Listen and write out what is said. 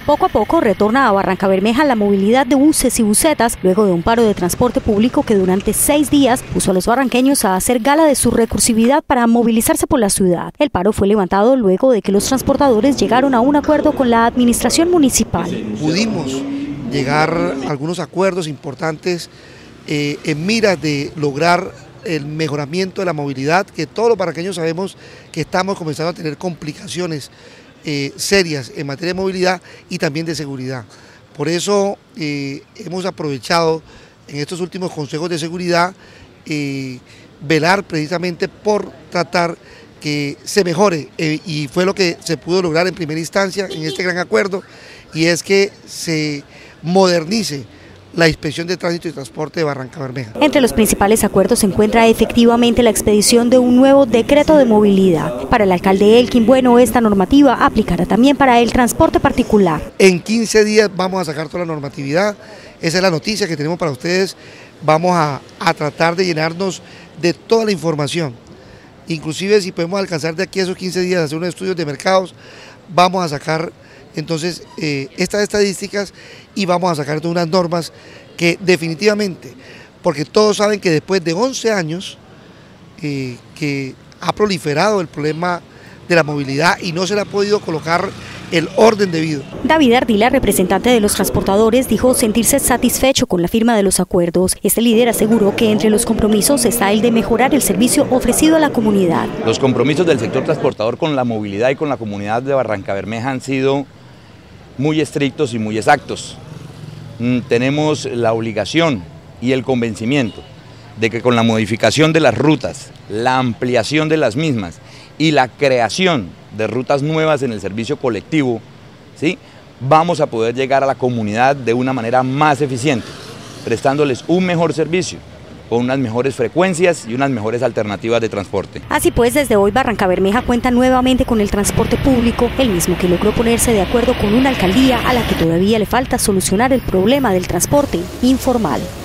Poco a poco retorna a Barrancabermeja la movilidad de buses y busetas luego de un paro de transporte público que durante 6 días puso a los barranqueños a hacer gala de su recursividad para movilizarse por la ciudad. El paro fue levantado luego de que los transportadores llegaron a un acuerdo con la administración municipal. Pudimos llegar a algunos acuerdos importantes en miras de lograr el mejoramiento de la movilidad, que todos los barranqueños sabemos que estamos comenzando a tener complicaciones serias en materia de movilidad y también de seguridad. Por eso hemos aprovechado en estos últimos consejos de seguridad velar precisamente por tratar que se mejore y fue lo que se pudo lograr en primera instancia en este gran acuerdo, y es que se modernice la Inspección de Tránsito y Transporte de Barrancabermeja. Entre los principales acuerdos se encuentra efectivamente la expedición de un nuevo decreto de movilidad. Para el alcalde Elkin Bueno, esta normativa aplicará también para el transporte particular. En 15 días vamos a sacar toda la normatividad, esa es la noticia que tenemos para ustedes. Vamos a tratar de llenarnos de toda la información, inclusive si podemos alcanzar de aquí a esos 15 días a hacer unos estudios de mercados, vamos a sacar entonces estas estadísticas y vamos a sacar todas unas normas que definitivamente, porque todos saben que después de 11 años que ha proliferado el problema de la movilidad y no se le ha podido colocar el orden debido. David Ardila, representante de los transportadores, dijo sentirse satisfecho con la firma de los acuerdos. Este líder aseguró que entre los compromisos está el de mejorar el servicio ofrecido a la comunidad. Los compromisos del sector transportador con la movilidad y con la comunidad de Barrancabermeja han sido muy estrictos y muy exactos. Tenemos la obligación y el convencimiento de que con la modificación de las rutas, la ampliación de las mismas y la creación de rutas nuevas en el servicio colectivo, ¿sí?, vamos a poder llegar a la comunidad de una manera más eficiente, prestándoles un mejor servicio, con unas mejores frecuencias y unas mejores alternativas de transporte. Así pues, desde hoy Barrancabermeja cuenta nuevamente con el transporte público, el mismo que logró ponerse de acuerdo con una alcaldía a la que todavía le falta solucionar el problema del transporte informal.